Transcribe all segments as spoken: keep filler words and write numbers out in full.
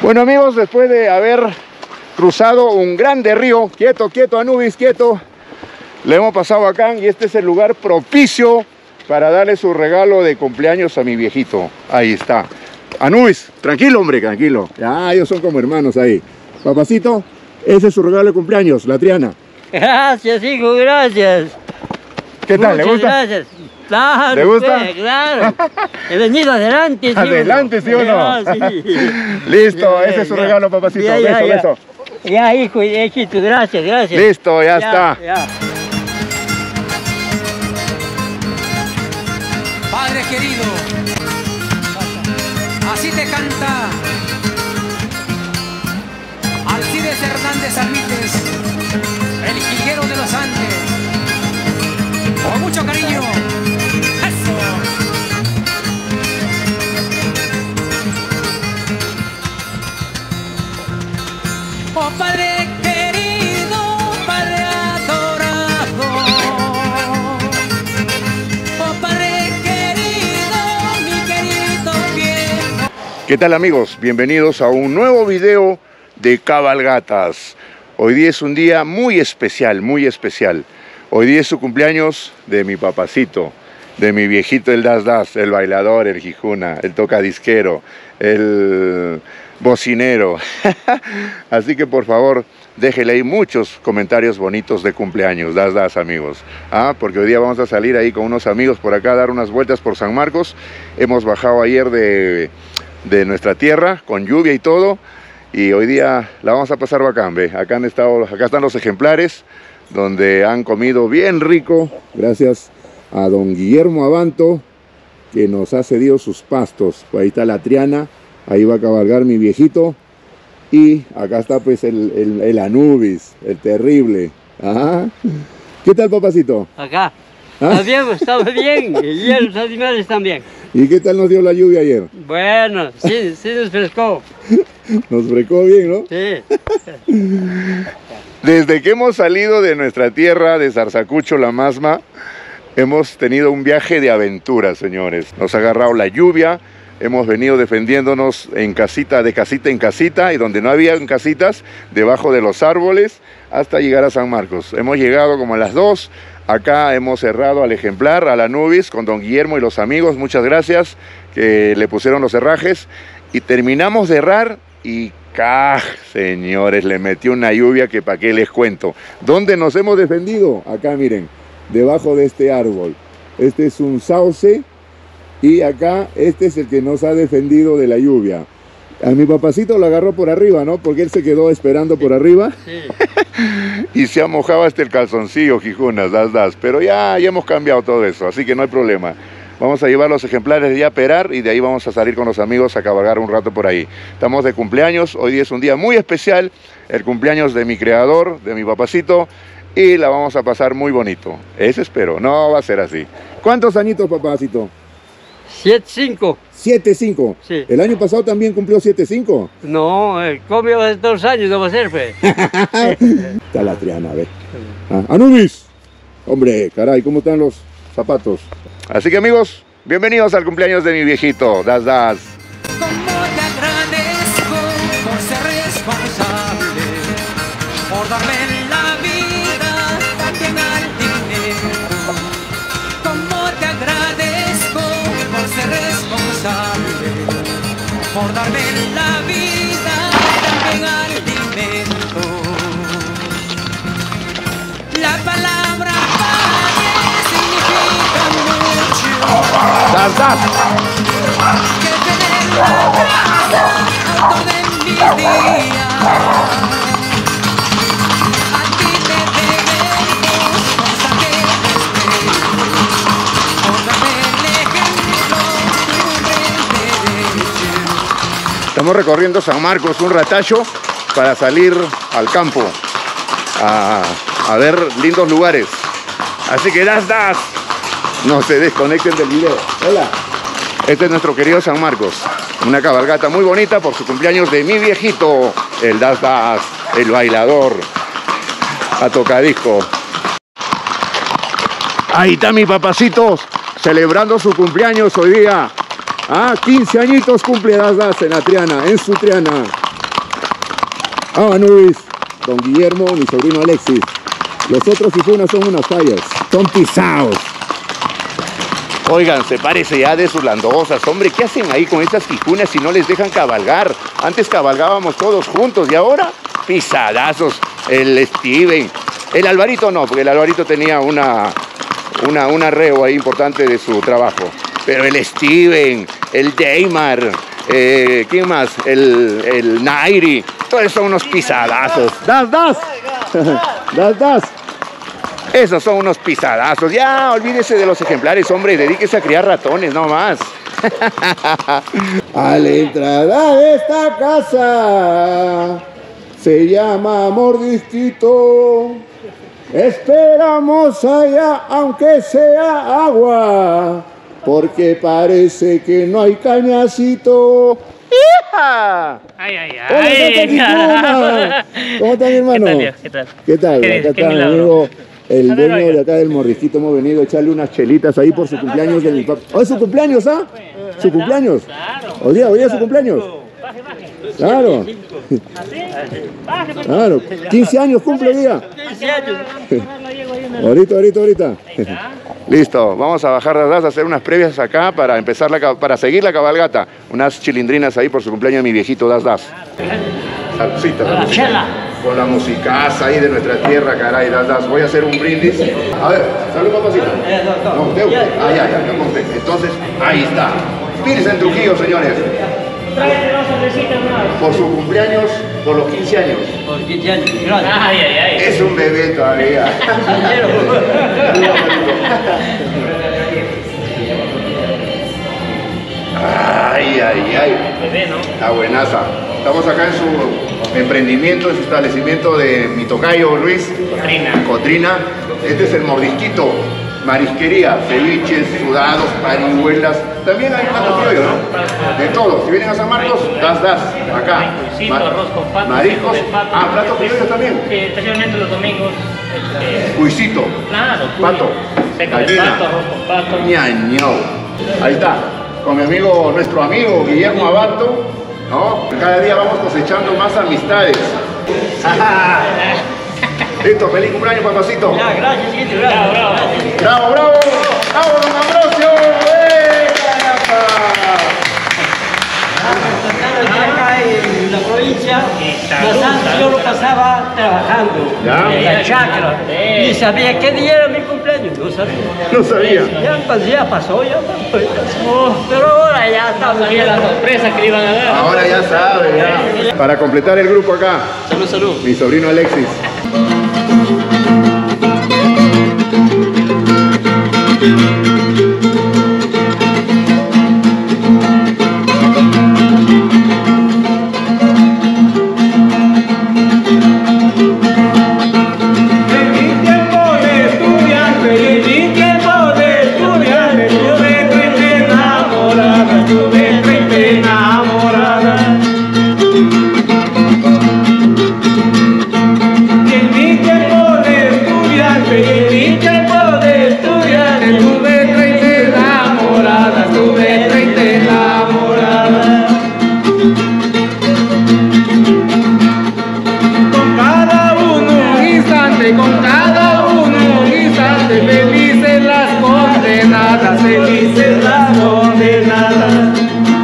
Bueno amigos, después de haber cruzado un grande río, quieto, quieto Anubis, quieto, le hemos pasado acá y este es el lugar propicio para darle su regalo de cumpleaños a mi viejito. Ahí está. Anubis, tranquilo hombre, tranquilo. Ya, ellos son como hermanos ahí. Papacito, ese es su regalo de cumpleaños, la Triana. Gracias, hijo, gracias. ¿Qué tal? Muchas ¿Le gusta? Gracias. Claro, ¿Le gusta? Pues, claro. He venido adelante, ¿sí? Adelante, ¿sí o no? Ah, sí. Listo, Bien, ese es su ya. regalo, papacito. Ya, ya, beso, ya. beso. Ya, hijo, hijito, gracias, gracias. Listo, ya, ya está. Ya. Padre querido, así te canta Alcides Hernández Armites, el jilguero de los Andes. Con mucho cariño. ¡Eso! Oh Padre querido, Padre adorado. Oh Padre querido, mi querido viejo. ¿Qué tal amigos? Bienvenidos a un nuevo video de cabalgatas. Hoy día es un día muy especial, muy especial. Hoy día es su cumpleaños de mi papacito, de mi viejito el Das Das, el bailador, el jijuna, el tocadisquero, el bocinero. Así que por favor, déjele ahí muchos comentarios bonitos de cumpleaños, Das Das amigos. Ah, porque hoy día vamos a salir ahí con unos amigos por acá a dar unas vueltas por San Marcos. Hemos bajado ayer de, de nuestra tierra con lluvia y todo. Y hoy día la vamos a pasar bacán, ¿ve? Acá han estado, acá están los ejemplares, donde han comido bien rico, gracias a don Guillermo Abanto, que nos ha cedido sus pastos. Ahí está la Triana, ahí va a cabalgar mi viejito, y acá está pues el, el, el Anubis, el terrible. Ajá. ¿Qué tal, papacito? Acá. ¿Ah? Está bien, estamos bien. Y los animales también. ¿Y qué tal nos dio la lluvia ayer? Bueno, sí, sí nos frescó. Nos frecó bien, ¿no? Sí. Desde que hemos salido de nuestra tierra, de Zarzacucho, La Masma, hemos tenido un viaje de aventura, señores. Nos ha agarrado la lluvia, hemos venido defendiéndonos en casita, de casita en casita, y donde no había casitas, debajo de los árboles, hasta llegar a San Marcos. Hemos llegado como a las dos, acá hemos cerrado al ejemplar, al Anubis, con don Guillermo y los amigos, muchas gracias, que le pusieron los herrajes, y terminamos de herrar, y ¡caj! Señores, le metió una lluvia que para qué les cuento. ¿Dónde nos hemos defendido? Acá miren, debajo de este árbol. Este es un sauce y acá este es el que nos ha defendido de la lluvia. A mi papacito lo agarró por arriba, ¿no? Porque él se quedó esperando por arriba. Sí. Y se ha mojado hasta el calzoncillo, jijunas, das, das. Pero ya, ya hemos cambiado todo eso, así que no hay problema. Vamos a llevar los ejemplares ya a perar y de ahí vamos a salir con los amigos a cabalgar un rato por ahí. Estamos de cumpleaños, hoy día es un día muy especial, el cumpleaños de mi creador, de mi papacito, y la vamos a pasar muy bonito. Eso espero, no va a ser así. ¿Cuántos añitos, papacito? Siete, cinco. Siete, cinco. Sí. ¿El año pasado también cumplió siete, cinco? No, el cambio de dos años no va a ser, pues. Está la Triana, a ver. Ah, Anubis. Hombre, caray, ¿cómo están los zapatos? Así que amigos, bienvenidos al cumpleaños de mi viejito, Das Das. Como te agradezco por ser responsable, por darme la vida también al dinero. Como te agradezco por ser responsable, por darme la vida también al dinero. La palabra padre significa mucho. Das Das. Que tener la gracia de mis días. A ti te debemos constante respeto, por darme el ejemplo de un derecho. Estamos recorriendo San Marcos un ratacho para salir al campo a, a ver lindos lugares. Así que Das Das. No se desconecten del video. Hola. Este es nuestro querido San Marcos. Una cabalgata muy bonita por su cumpleaños de mi viejito, el Das Das, el bailador, a tocadisco. Ahí está mi papacito celebrando su cumpleaños hoy día. Ah, quince añitos cumple Das Das en la Triana, en su Triana. Ah, Anubis, don Guillermo, mi sobrino Alexis. Los otros sifunas son unas fallas, son pisados. Oigan, se parece ya de sus landosas. Hombre, ¿qué hacen ahí con estas tijunas si no les dejan cabalgar? Antes cabalgábamos todos juntos y ahora pisadazos. El Steven, el Alvarito no, porque el Alvarito tenía una, una, un arreo ahí importante de su trabajo. Pero el Steven, el Deimar, eh, ¿quién más? El, el Nairi, todos son unos pisadazos. ¡Das, das! ¡Das, das! Esos son unos pisadazos. Ya, olvídese de los ejemplares, hombre. Dedíquese a criar ratones, no más. A la entrada de esta casa se llama Mordisquito. Esperamos allá, aunque sea agua, porque parece que no hay cañacito. ¡Hija! Ay, ay, Hola, ay. Tata, ¿cómo está mi hermano? ¿Qué tal, ¿Qué tal? ¿Qué tal? ¿Qué, Acá qué está mi milagro? amigo, el A ver, dueño oiga. de acá del Mordisquito. Hemos venido a echarle unas chelitas ahí por su cumpleaños de mi papá. ¿Oh, es su cumpleaños, ah? ¿Su cumpleaños? Claro. ¿Hoy día, hoy día es su cumpleaños? Baje, baje. Claro, ¿Así? Baje, baje. claro. quince años cumple hoy día. quince años. Lo llevo ahí en el- Ahorita, ahorita, ahorita. está. Listo, vamos a bajar las das, a hacer unas previas acá para empezar la, ca- para seguir la cabalgata. Unas chilindrinas ahí por su cumpleaños de mi viejito Das Das. Saludcita, La saludcita. chela. Con la musicaza ahí de nuestra tierra, caray, Das Das. Voy a hacer un brindis. A ver, salud, papacito. No, usted, usted. Ah, ya, ya, ya, usted. Entonces, ahí está. Pires en Trujillo, señores. Tráete dos cervecitas más. Por su cumpleaños, por los quince años. Por quince años. Gracias. Ay, ay, ay. Es un bebé todavía. Ay, ay, ay. Bebé, ¿no? La buenaza. Estamos acá en su emprendimiento, en su establecimiento de mi tocayo Luis. Cotrina. Cotrina. Este es el Mordisquito. Marisquería, ceviches, sudados, parihuelas. También hay plato criollo, ¿no? De todo. Si vienen a San Marcos, das, das. Acá. Cuisito, Ma- arroz con pato, Mariscos. seco de pato. Ah, plato criollo también. Eh, especialmente los domingos. Este, Cuisito. claro, cuy. Pato. Seco de Gallina. pato, arroz con pato. Ñaño. Ahí está, con mi amigo, nuestro amigo Guillermo Abato, ¿no? Cada día vamos cosechando más amistades. Listo, feliz cumpleaños, papacito. Ya, gracias, siguiente, Bravo, bravo. gracias. ¡Bravo, bravo! ¡Bravo, don Ambrosio! ¡Eh, caramba! Acá en la provincia, Salud, los años yo salud. lo pasaba trabajando ¿Ya? en la chacra. Sí. Y sabía qué día era mi cumpleaños, no sabía. No sabía. Ya, pues, ya pasó, ya pasó, ya pasó. Pero ahora ya estamos Sabía bien. la sorpresa que le iban a dar. Ahora ya sabe, ya. Para completar el grupo acá, Salud, salud. mi sobrino Alexis. En mi tiempo de estudiante, en mi tiempo de estudiante, tuve treinta enamoradas, tuve treinta enamoradas. En mi tiempo de estudiante, en mi tiempo de estudiante, tuve treinta enamoradas, tuve treinta enamoradas. Con cada uno un instante, con cada uno un instante, felices las condenadas, felices las condenadas.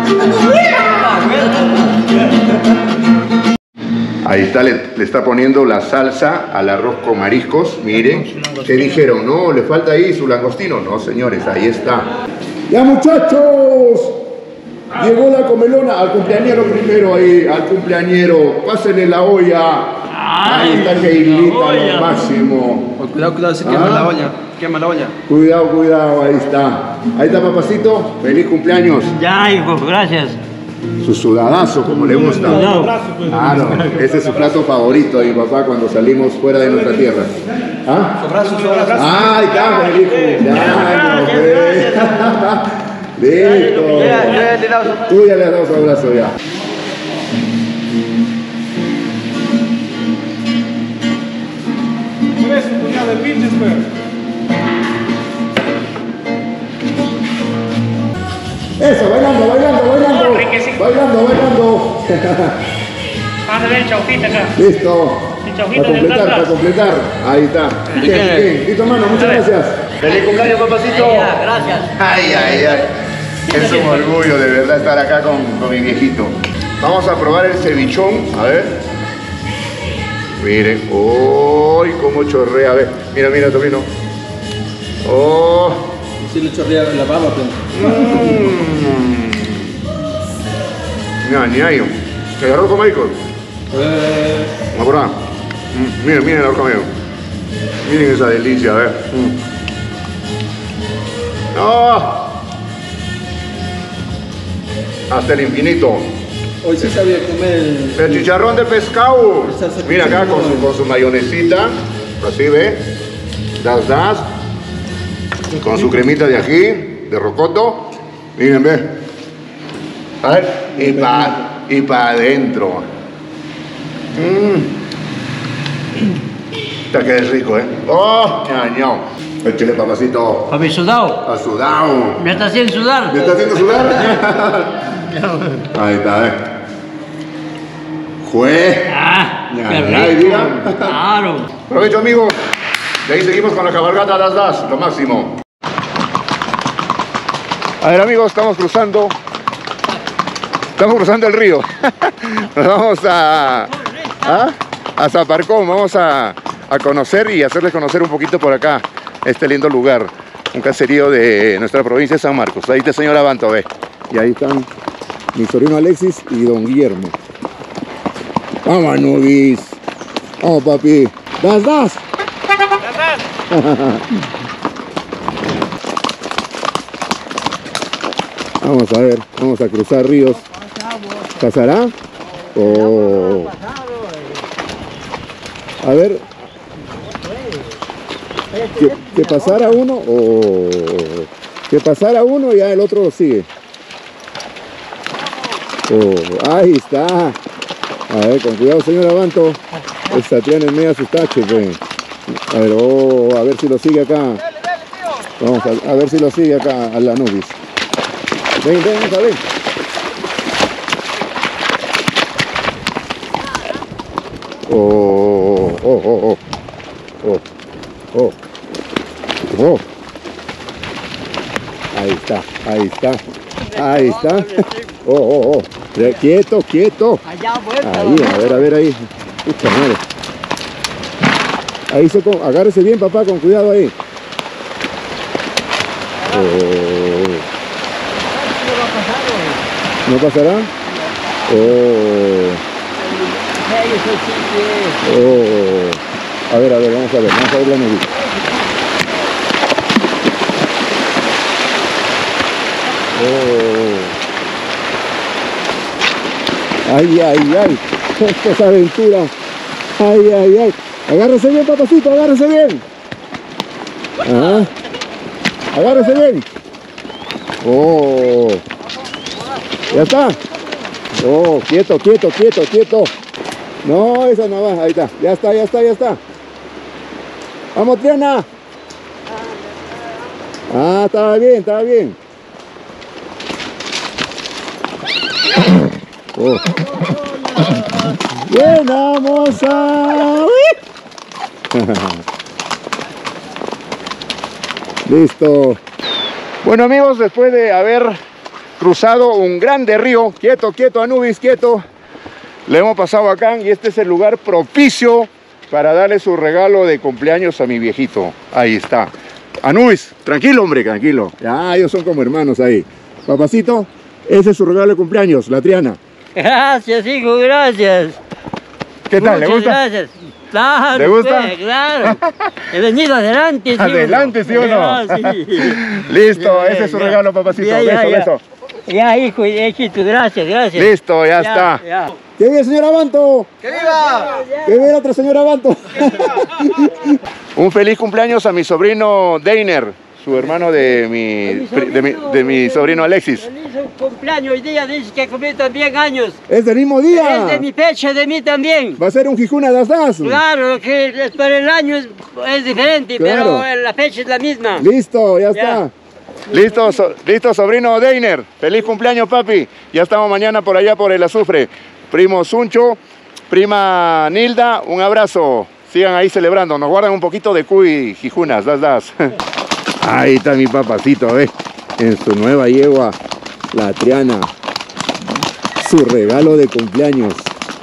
Ahí está, le, le está poniendo la salsa al arroz con mariscos. Miren, ¿qué dijeron? No, le falta ahí su langostino. No, señores, ahí está. ¡Ya, muchachos! Llegó la comelona. Al cumpleañero primero ahí, al cumpleañero. Pásenle la olla. Ahí está Keilita, lo máximo. Cuidado, cuidado, se Ah. quema la olla. Quema la olla. Cuidado, cuidado, ahí está. Ahí está, papacito. Feliz cumpleaños. Ya, hijo, gracias. Su sudadazo, como le gusta. Sudado. Claro, ese es su plato favorito de mi papá cuando salimos fuera de nuestra tierra. ¿Ah? Su brazo, su brazo. Ah, ahí está, feliz cumpleaños, pues. Listo. Ya, ya le he dado su- Tú ya le has dado su abrazo ya. Por eso, puñado de pinches, pues. Eso, bailando, bailando, bailando. Hombre, que sí. Bailando, bailando. Vamos a ver el chaufita acá. Listo. El Para chaufita de completar, para atrás. completar. Ahí está. Bien, bien. Listo, mano. Muchas gracias. Feliz cumpleaños, papacito. Gracias. Ay, ay, ay. Es un orgullo de verdad estar acá con, con mi viejito. Vamos a probar el cevichón. A ver. Miren. ¡Uy! Cómo chorrea. A ver. Mira, mira, Tomino. ¡Oh! Sí le chorrea la baba, pero... Mmm. Mira, ni hay. ¿El arroz con maíz? Eh, Vamos por acá. Mm, miren, miren el arroz con maíz. Miren esa delicia, a ver. Mm. ¡Oh! Hasta el infinito. hoy sí sabía comer el... El chicharrón de pescado. El salsa Mira acá con su, chicharrón. con su mayonesita. Así, ¿ve? Das, das. Con su cremita de ají, de rocoto. Miren, ve. A ver. Y para y pa adentro. Mmm. Está que es rico, ¿eh? ¡Oh! ¡Ñaño! Échale, papacito. Papi sudado. Ha sudado. Me está haciendo sudar. ¿Me está haciendo sudar? Ahí está, ¿eh? ¡Jue! Ah, Ya, qué ya, rico. diga. Claro. Provecho, amigos. De ahí seguimos con la cabalgata Das Das, lo máximo. A ver, amigos, estamos cruzando. Estamos cruzando el río. Nos vamos a, a, a Zaparcón. Vamos a, a conocer y hacerles conocer un poquito por acá este lindo lugar. Un caserío de nuestra provincia de San Marcos. Ahí está el señor Abanto, ve. Y ahí están mi sobrino Alexis y don Guillermo. Vamos, Nubis. Vamos, papi. Das, das. Vamos a ver, vamos a cruzar ríos. ¿Pasará? Oh. A ver. Que, que pasara uno o que pasara uno y ya el otro sigue. Oh, ahí está. A ver, con cuidado, señor Abanto. Esta tiene en medio sus taches, ve. A ver, oh, a ver si lo sigue acá. Vamos a, a ver si lo sigue acá a la Nubis. Ven, ven, vamos a ver. Oh, oh, oh, oh. Oh, oh. Oh. Ahí está, ahí está. Ahí está. Oh, oh, oh. Quieto, quieto. Allá vuelta. Ahí, a ver, a ver ahí. Pucha madre. Ahí se con... agárrese bien, papá, con cuidado ahí. Oh. ¿No pasará? Oh. Oh. A ver, a ver, vamos a ver, vamos a ver la nubes. Oh. Ay, ay, ay. Esto es aventura. Ay, ay, ay. Agárrese bien, papacito, agárrese bien. Ajá. Agárrese bien. Oh. Ya está. Oh, quieto, quieto, quieto, quieto. No, esa no va. Ahí está. Ya está, ya está, ya está. Vamos, Triana. Ah, estaba bien, estaba bien. Oh. Bien, vamos a... Listo. Bueno, amigos, después de haber cruzado un grande río, quieto, quieto, Anubis, quieto, le hemos pasado acá y este es el lugar propicio para darle su regalo de cumpleaños a mi viejito. Ahí está. Anubis, tranquilo, hombre, tranquilo. Ya, ellos son como hermanos ahí. Papacito, ese es su regalo de cumpleaños, la Triana. Gracias, hijo, gracias. ¿Qué tal? ¿Le Muchas gusta? gracias. Claro, ¿Le gusta? pues, claro. He venido adelante, ¿sí o no? Adelante, ¿sí o no? Ah, sí. Listo, Ya, ese es su ya. regalo, papacito. Ya, ya, Beso, ya. beso. Ya, hijo, hijito, gracias, gracias. Listo, ya, está. Ya. ¡Qué bien, señor Abanto! ¡Que viva! ¡Qué bien, otro señor Abanto! Un feliz cumpleaños a mi sobrino Deiner, su hermano de mi, pri- de mi, de mi sobrino Alexis. Feliz cumpleaños hoy día, dice que cumplí también años. Es del mismo día. Es de mi fecha, de mí también. Va a ser un Jijuna Das Das. Claro, que para el año es, es diferente, Claro. pero la fecha es la misma. Listo, ya Ya. está. Listo, so- listo, sobrino Deiner. Feliz cumpleaños, papi. Ya estamos mañana por allá por el azufre. Primo Suncho, Prima Nilda, un abrazo. Sigan ahí celebrando. Nos guardan un poquito de cuy, jijunas, das, das. Ahí está mi papacito, ¿ves? En su nueva yegua, la Triana. Su regalo de cumpleaños.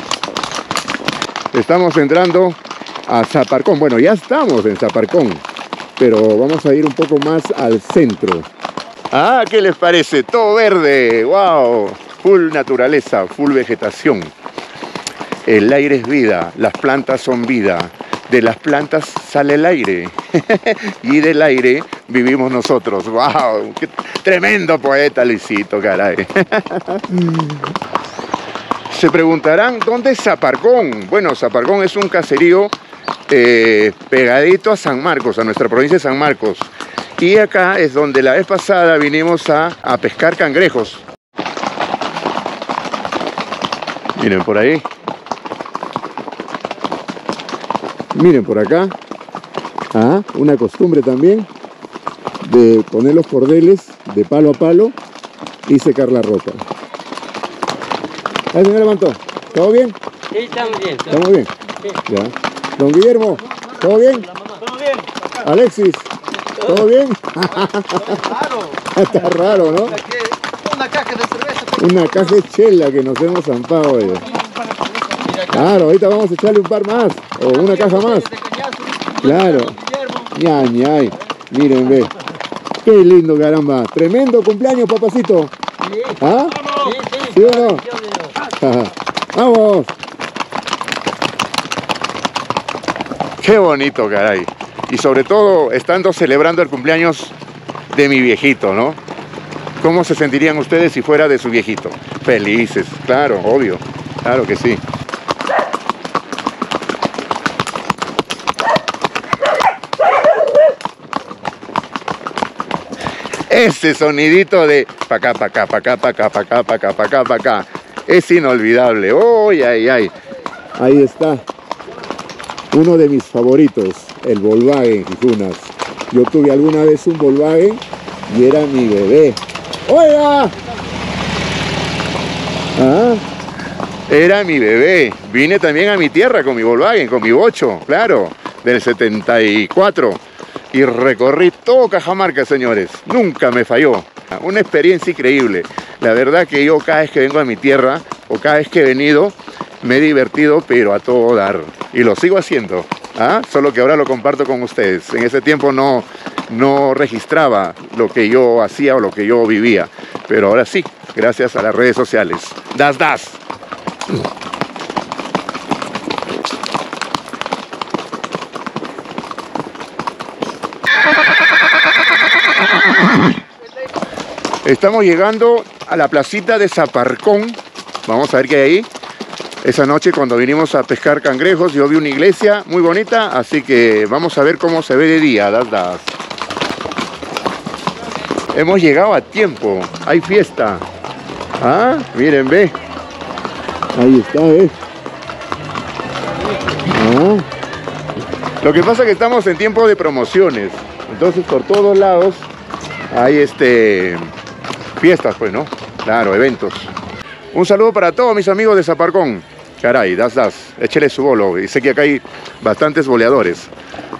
Estamos entrando a Zaparcón. Bueno, ya estamos en Zaparcón, pero vamos a ir un poco más al centro. Ah, ¿qué les parece? Todo verde, wow, full naturaleza, full vegetación. El aire es vida, las plantas son vida. De las plantas sale el aire y del aire vivimos nosotros. ¡Wow! ¡Qué tremendo poeta, Luisito, caray! Se preguntarán, ¿dónde es Zaparcón? Bueno, Zaparcón es un caserío eh, pegadito a San Marcos, a nuestra provincia de San Marcos. Y acá es donde la vez pasada vinimos a, a pescar cangrejos. Miren por ahí. Miren por acá, ah, una costumbre también de poner los cordeles de palo a palo y secar la ropa. Ay, señora Manto, ¿todo bien? Sí, estamos bien. ¿Estamos bien? Sí. Ya. Don Guillermo, ¿todo bien? ¿Todo bien? Alexis, ¿todo bien? Claro. Está raro, ¿no? Una caja de cerveza. Una caja de chela que nos hemos zampado. Eh. Claro, ahorita vamos a echarle un par más, o una caja más. Claro. Ña, ñay. Miren, ve. Qué lindo, caramba. Tremendo cumpleaños, papacito. ¿Ah? ¿Sí o no? ¡Vamos! Qué bonito, caray. Y sobre todo, estando celebrando el cumpleaños de mi viejito, ¿no? ¿Cómo se sentirían ustedes si fuera de su viejito? Felices, claro, obvio. Claro que sí. Ese sonidito de pa' acá, pa' acá, pa' acá, pa' acá, pa' acá, pa' acá, pa' acá, pa' acá, es inolvidable. ¡Uy, ay, ay! Ahí está. Uno de mis favoritos, el Volkswagen Jijunas. Yo tuve alguna vez un Volkswagen y era mi bebé. ¡Oiga! Ah, era mi bebé. Vine también a mi tierra con mi Volkswagen, con mi bocho, claro, del setenta y cuatro. Y recorrí todo Cajamarca, señores. Nunca me falló. Una experiencia increíble. La verdad que yo cada vez que vengo a mi tierra, o cada vez que he venido, me he divertido, pero a todo dar. Y lo sigo haciendo. ¿Ah? Solo que ahora lo comparto con ustedes. En ese tiempo no, no registraba lo que yo hacía o lo que yo vivía. Pero ahora sí, gracias a las redes sociales. Das, das. Estamos llegando a la placita de Zaparcón. Vamos a ver qué hay ahí. Esa noche cuando vinimos a pescar cangrejos yo vi una iglesia muy bonita, así que vamos a ver cómo se ve de día. Das, das. Hemos llegado a tiempo, hay fiesta. Ah, miren, ve. Ahí está, ve. Ah. Lo que pasa es que estamos en tiempo de promociones, entonces por todos lados hay este fiestas, pues, ¿no? Claro, eventos. Un saludo para todos mis amigos de Zaparcón. Caray, das, das, échele su bolo. Y sé que acá hay bastantes boleadores.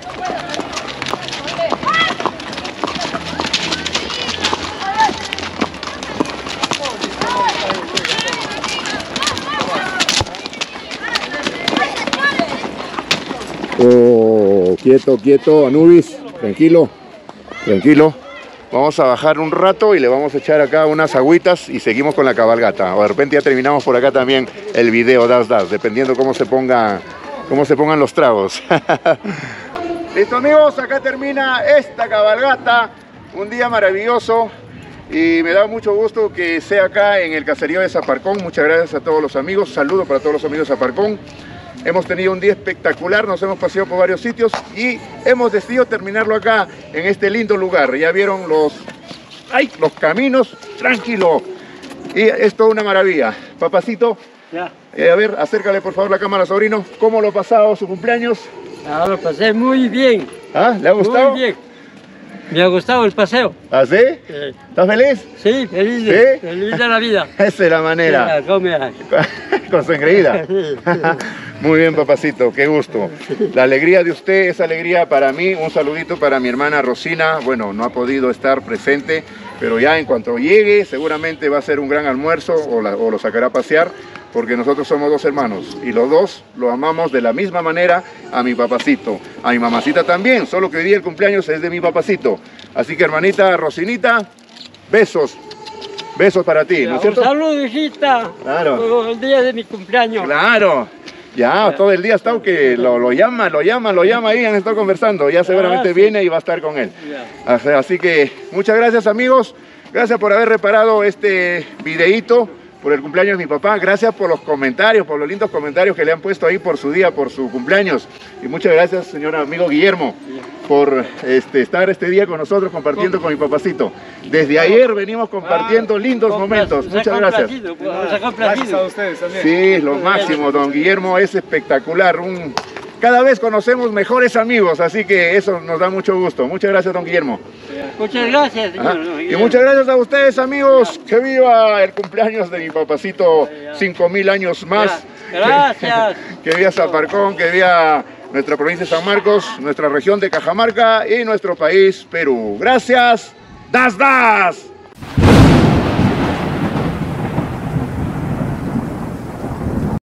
Oh, quieto, quieto, Anubis. Tranquilo, tranquilo. Vamos a bajar un rato y le vamos a echar acá unas agüitas y seguimos con la cabalgata. O de repente ya terminamos por acá también el video, das, das, dependiendo cómo se ponga, cómo se pongan los tragos. Listo, amigos, acá termina esta cabalgata. Un día maravilloso y me da mucho gusto que sea acá en el caserío de Zaparcón. Muchas gracias a todos los amigos. Saludos para todos los amigos de Zaparcón. Hemos tenido un día espectacular, nos hemos paseado por varios sitios y hemos decidido terminarlo acá, en este lindo lugar. Ya vieron los, ay, los caminos, tranquilo. Y es toda una maravilla. Papacito, Ya. eh, a ver, acércale por favor la cámara, sobrino. ¿Cómo lo ha pasado su cumpleaños? Ahora lo pasé muy bien. ¿Ah? ¿Le ha gustado? Muy bien. Me ha gustado el paseo. ¿Ah, sí? Eh, ¿Estás feliz? sí, feliz ¿Sí? de, feliz de la vida. Esa es la manera. Sí, come ahí. Con su engreída. Sí. Muy bien, papacito, qué gusto. La alegría de usted es alegría para mí. Un saludito para mi hermana Rosina. Bueno, no ha podido estar presente, pero ya en cuanto llegue, seguramente va a ser un gran almuerzo o, la- o lo sacará a pasear, porque nosotros somos dos hermanos y los dos lo amamos de la misma manera a mi papacito. A mi mamacita también, solo que hoy día el cumpleaños es de mi papacito. Así que, hermanita Rosinita, besos. Besos para ti, ¿no es Un cierto? saludo, hijita. Claro. Por el día de mi cumpleaños. Claro, ya todo el día ha estado que lo, lo llama, lo llama, lo llama ahí, han estado conversando, ya seguramente Ah, sí. viene y va a estar con él. Ya. Así- Así que muchas gracias, amigos, gracias por haber reparado este videíto por el cumpleaños de mi papá, gracias por los comentarios, por los lindos comentarios que le han puesto ahí por su día, por su cumpleaños, y muchas gracias, señor amigo Guillermo, por este, estar este día con nosotros compartiendo con mi papacito. Desde ayer venimos compartiendo lindos momentos, Nos ha muchas gracias. complacido, pues, nos ha Gracias a complacido. ustedes también. Sí, lo máximo, don Guillermo es espectacular. Un... Cada vez conocemos mejores amigos, así que eso nos da mucho gusto. Muchas gracias, don Guillermo. Muchas gracias, Ajá. señor. Y muchas gracias a ustedes, amigos. Que viva el cumpleaños de mi papacito, cinco mil años más. Gracias. Que, que viva Zaparcón, que viva nuestra provincia de San Marcos, nuestra región de Cajamarca y nuestro país, Perú. Gracias. Das, das.